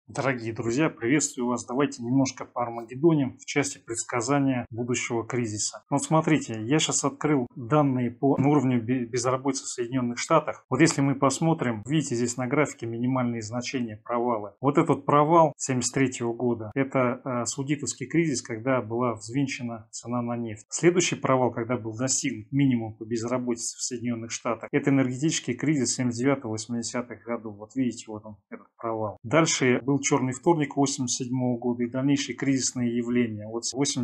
Дорогие друзья, приветствую вас. Давайте немножко по Армагеддоне в части предсказания будущего кризиса. Вот смотрите, я сейчас открыл данные по уровню безработицы в Соединенных Штатах. Вот если мы посмотрим, видите здесь на графике минимальные значения провала. Вот этот провал 1973 года, это саудитовский кризис, когда была взвинчена цена на нефть. Следующий провал, когда был достигнут минимум по безработице в Соединенных Штатах, это энергетический кризис 79-80-х годов. Вот видите, вот он, этот провал. Дальше был черный вторник 1987 года и дальнейшие кризисные явления от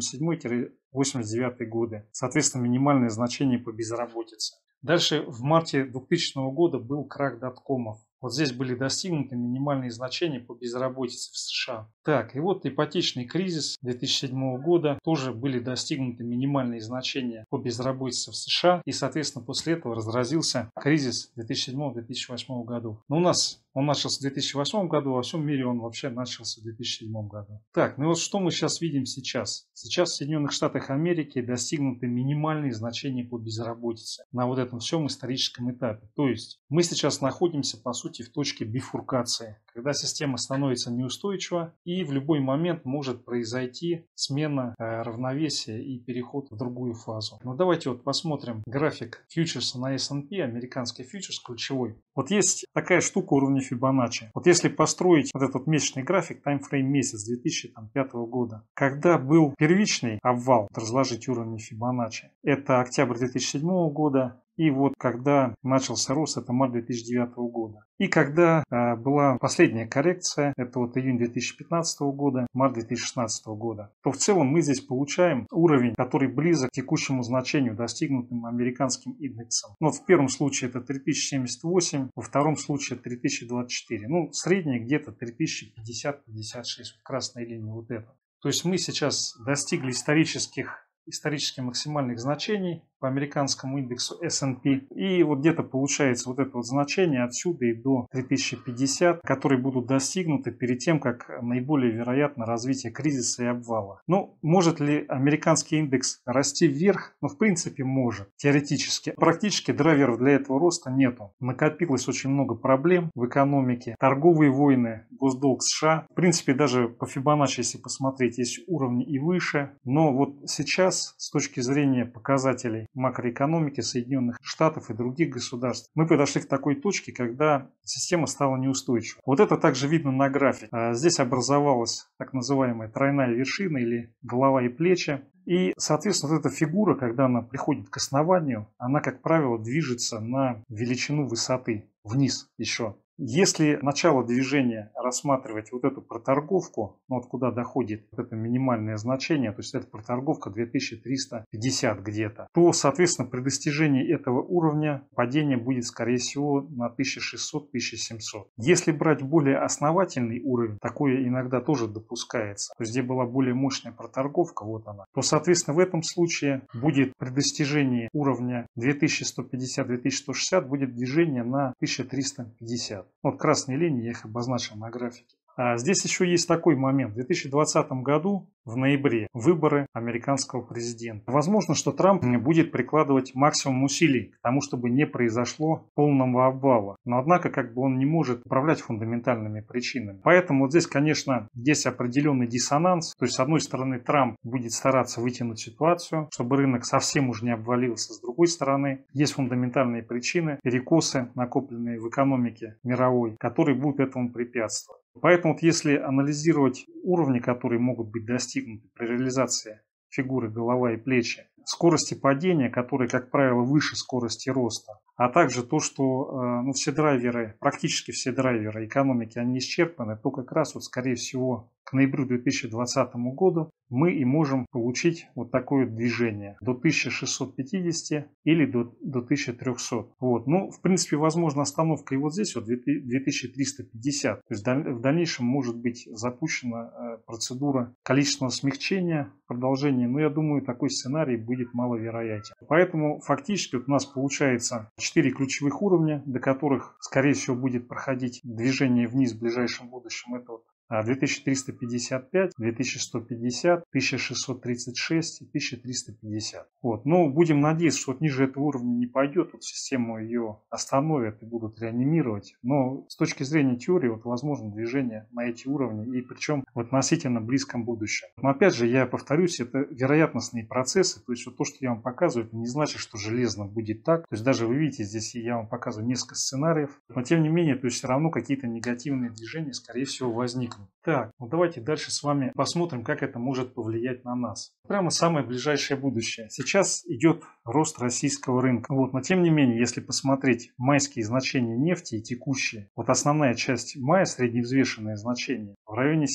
1987-1989 годы. Соответственно, минимальное значение по безработице. Дальше в марте 2000 года был крах доткомов. Вот здесь были достигнуты минимальные значения по безработице в США. Так, и вот ипотечный кризис 2007 года. Тоже были достигнуты минимальные значения по безработице в США. И, соответственно, после этого разразился кризис 2007-2008 году. Но у нас он начался в 2008 году, а во всем мире он вообще начался в 2007 году. Так, ну и вот что мы сейчас видим сейчас? Сейчас в Соединенных Штатах Америки достигнуты минимальные значения по безработице на вот этом всем историческом этапе. То есть мы сейчас находимся, по сути, в точке бифуркации, когда система становится неустойчива и в любой момент может произойти смена равновесия и переход в другую фазу. Но давайте вот посмотрим график фьючерса на S&P, американский фьючерс ключевой. Вот есть такая штука уровня Фибоначчи. Вот если построить вот этот месячный график, таймфрейм месяц 2005 года, когда был первичный обвал, разложить уровни Фибоначчи, это октябрь 2007 года, и вот когда начался рост, это март 2009 года. И когда была последняя коррекция, это вот июнь 2015 года, март 2016 года, то в целом мы здесь получаем уровень, который близок к текущему значению, достигнутым американским индексом. Ну, вот в первом случае это 3078, во втором случае 3024. Ну, средний где-то 3050-56, вот красная линия вот эта. То есть мы сейчас достигли исторически максимальных значений по американскому индексу S&P. И вот где-то получается вот это вот значение отсюда и до 3050, которые будут достигнуты перед тем, как наиболее вероятно развитие кризиса и обвала. Ну, может ли американский индекс расти вверх? Ну, в принципе, может. Теоретически. Практически драйверов для этого роста нету. Накопилось очень много проблем в экономике. Торговые войны, госдолг США. В принципе, даже по Фибоначчи, если посмотреть, есть уровни и выше. Но вот сейчас, с точки зрения показателей макроэкономики Соединенных Штатов и других государств, мы подошли к такой точке, когда система стала неустойчивой. Вот это также видно на графике. Здесь образовалась так называемая тройная вершина или голова и плечи. И, соответственно, вот эта фигура, когда она приходит к основанию, она, как правило, движется на величину высоты, вниз еще. Если начало движения рассматривать вот эту проторговку, ну вот куда доходит вот это минимальное значение, то есть это проторговка 2350 где-то, то, соответственно, при достижении этого уровня падение будет, скорее всего, на 1600-1700. Если брать более основательный уровень, такое иногда тоже допускается, то есть где была более мощная проторговка, вот она, то, соответственно, в этом случае будет при достижении уровня 2150-2160 будет движение на 1350. Вот красные линии, я их обозначил на графике. Здесь еще есть такой момент. В 2020 году, в ноябре, выборы американского президента. Возможно, что Трамп будет прикладывать максимум усилий к тому, чтобы не произошло полного обвала. Но, однако, он не может управлять фундаментальными причинами. Поэтому вот здесь, конечно, есть определенный диссонанс. То есть, с одной стороны, Трамп будет стараться вытянуть ситуацию, чтобы рынок совсем уже не обвалился. С другой стороны, есть фундаментальные причины, перекосы, накопленные в экономике мировой, которые будут этому препятствовать. Поэтому вот если анализировать уровни, которые могут быть достигнуты при реализации фигуры голова и плечи, скорости падения, которые, как правило, выше скорости роста, а также то, что все драйверы, практически все драйверы экономики, они исчерпаны, то как раз, вот, скорее всего, к ноябрю 2020 году мы и можем получить вот такое движение до 1650 или до 1300. Вот. Ну, в принципе, возможно остановка и вот здесь, вот 2350. То есть в дальнейшем может быть запущена процедура количественного смягчения, продолжения. Но я думаю, такой сценарий будет маловероятен. Поэтому фактически вот у нас получается 4 ключевых уровня, до которых, скорее всего, будет проходить движение вниз в ближайшем будущем. Это вот 2355, 2150, 1636 и 1350. Вот. Но будем надеяться, что вот ниже этого уровня не пойдет, вот систему ее остановят и будут реанимировать. Но с точки зрения теории вот возможно движение на эти уровни, и причем в относительно близком будущем. Но опять же, я повторюсь, это вероятностные процессы, то есть вот то, что я вам показываю, это не значит, что железно будет так. То есть даже вы видите, здесь я вам показываю несколько сценариев, но тем не менее, то есть все равно какие-то негативные движения, скорее всего, возникнут. Так, ну давайте дальше с вами посмотрим, как это может повлиять на нас. Прямо самое ближайшее будущее. Сейчас идет рост российского рынка. Вот, но тем не менее, если посмотреть майские значения нефти и текущие, вот основная часть мая, средневзвешенное значение, в районе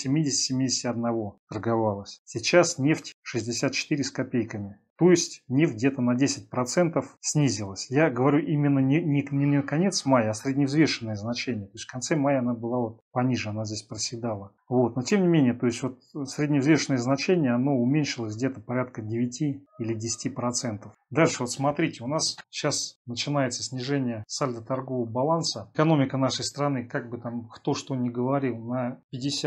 70-71 торговалась. Сейчас нефть 64 с копейками. То есть нефть где-то на 10% снизилась. Я говорю именно не на конец мая, а средневзвешенное значение. То есть в конце мая она была вот пониже, она здесь проседала. Вот. Но тем не менее, то есть вот средневзвешенное значение, оно уменьшилось где-то порядка 9 или 10%. Дальше вот смотрите, у нас сейчас начинается снижение сальдо торгового баланса. Экономика нашей страны, как бы там кто что ни говорил, на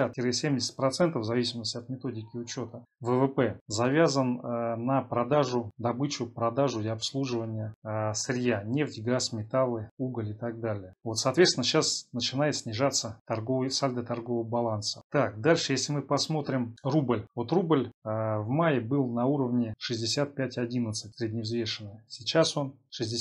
50-70% в зависимости от методики учета ВВП завязан на продажу, добычу, продажу и обслуживание сырья, нефть, газ, металлы, уголь и так далее. Вот, соответственно, сейчас начинает снижаться сальдо торгового баланса. Так, дальше, если мы посмотрим рубль. Вот рубль в мае был на уровне 65.11 средневзвешенный. Сейчас он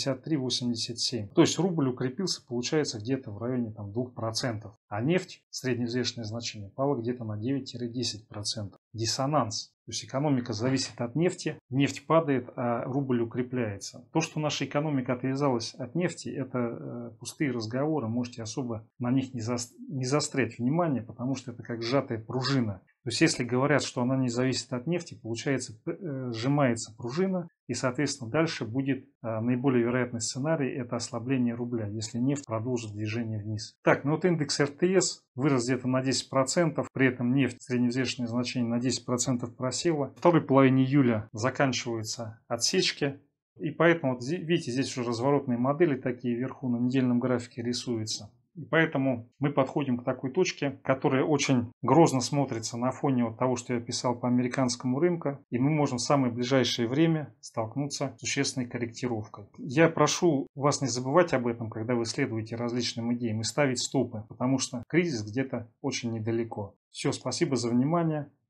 63.87. То есть рубль укрепился, получается, где-то в районе там, 2%. А нефть, средневзвешенное значение, пала где-то на 9-10%. Диссонанс. То есть экономика зависит от нефти, нефть падает, а рубль укрепляется. То, что наша экономика отвязалась от нефти, это пустые разговоры, можете особо на них не заострять внимание, потому что это как сжатая пружина. То есть если говорят, что она не зависит от нефти, получается сжимается пружина, и соответственно дальше будет наиболее вероятный сценарий, это ослабление рубля, если нефть продолжит движение вниз. Так, ну вот индекс РТС вырос где-то на 10%, при этом нефть, средневзвешенное значение, на 10% просела. В второй половине июля заканчиваются отсечки. И поэтому, вот, видите, здесь уже разворотные модели такие вверху на недельном графике рисуются. И поэтому мы подходим к такой точке, которая очень грозно смотрится на фоне вот того, что я писал по американскому рынку. И мы можем в самое ближайшее время столкнуться с существенной корректировкой. Я прошу вас не забывать об этом, когда вы следуете различным идеям, и ставить стопы, потому что кризис где-то очень недалеко. Все, спасибо за внимание.